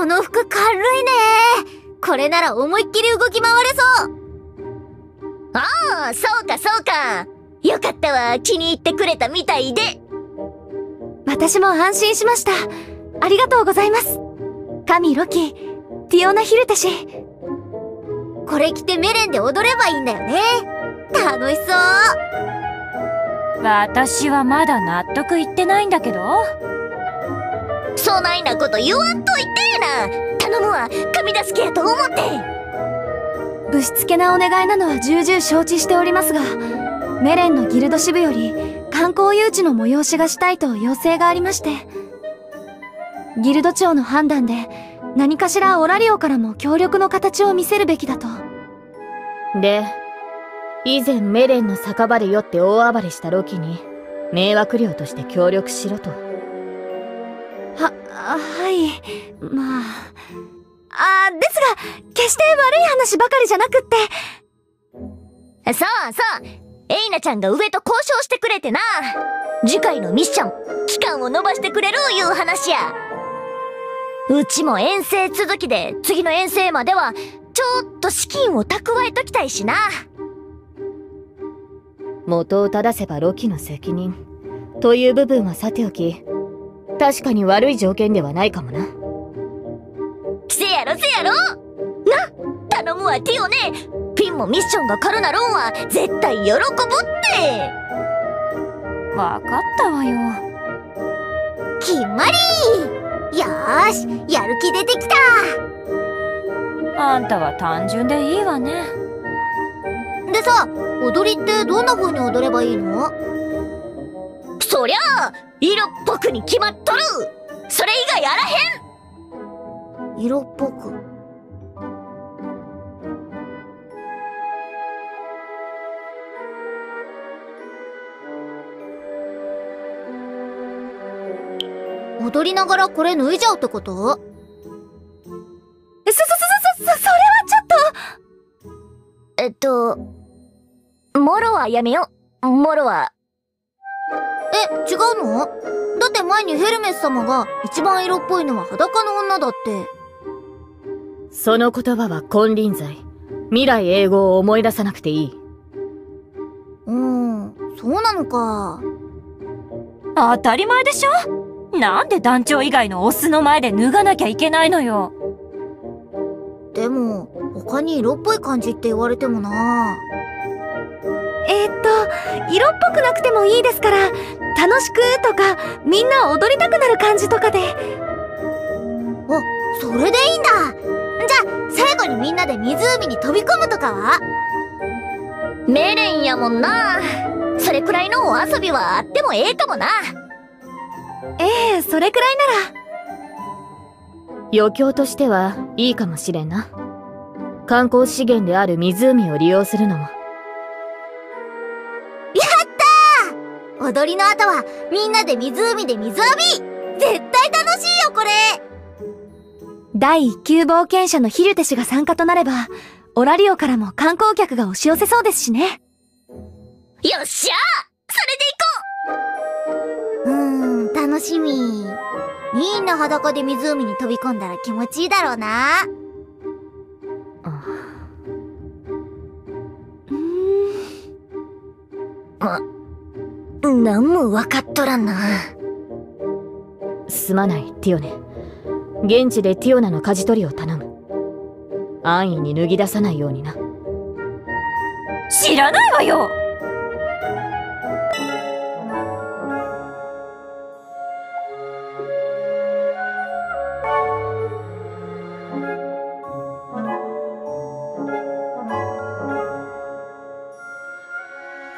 この服軽いね。これなら思いっきり動き回れそう。 ああ、そうかそうか。よかったわ、気に入ってくれたみたいで。 私も安心しました。ありがとうございます。神ロキ、ティオナ・ヒルテ氏。これ着てメレンで踊ればいいんだよね。楽しそう。 私はまだ納得いってないんだけど。 そないなこと言わんといてな。頼むわ、神助けやと思って。 ぶしつけなお願いなのは重々承知しておりますが、メレンのギルド支部より観光誘致の催しがしたいと要請がありまして、ギルド長の判断で何かしらオラリオからも協力の形を見せるべきだと。 で、以前メレンの酒場で酔って大暴れしたロキに迷惑料として協力しろと。 はい。まあ。ですが、決して悪い話ばかりじゃなくって。 そうそう。エイナちゃんが上と交渉してくれてな。次回のミッション、期間を延ばしてくれるいう話や。うちも遠征続きで、次の遠征までは、ちょっと資金を蓄えときたいしな。 元を正せばロキの責任という部分はさておき、確かに悪い条件ではないかもな。 せやろせやろな、頼むわティオネ。フィンもミッションが軽なるんは絶対喜ぶって。 わかったわよ。 決まり。よーし、やる気出てきた。 あんたは単純でいいわね。 でさ、踊りってどんな風に踊ればいいの？ そりゃあ色っぽくに決まっとる。それ以外あらへん。 色っぽく。踊りながらこれ脱いじゃうってこと？それはちょっと。モロはやめよ。モロは。 違うの？だって前にヘルメス様が一番色っぽいのは裸の女だって。 その言葉は金輪際。未来永劫を思い出さなくていい。 そうなのか。 当たり前でしょ。なんで団長以外のオスの前で脱がなきゃいけないのよ。 でも他に色っぽい感じって言われてもな。色っぽくなくてもいいですから、楽しくとかみんな踊りたくなる感じとかで。それでいいんだ。じゃあ最後にみんなで湖に飛び込むとかは？ メレンやもんな。それくらいのお遊びはあってもええかもな。 それくらいなら。余興としてはいいかもしれんな。観光資源である湖を利用するのも。 踊りの後はみんなで湖で水浴び。絶対楽しいよこれ。第1級冒険者のヒルテ氏が参加となれば、オラリオからも観光客が押し寄せそうですしね。 よっしゃー、それで行こう。楽しみ。みんな裸で湖に飛び込んだら気持ちいいだろうな。 なんも分かっとらんな。 すまないティオネ。現地でティオナの舵取りを頼む。安易に脱ぎ出さないようにな。 知らないわよ。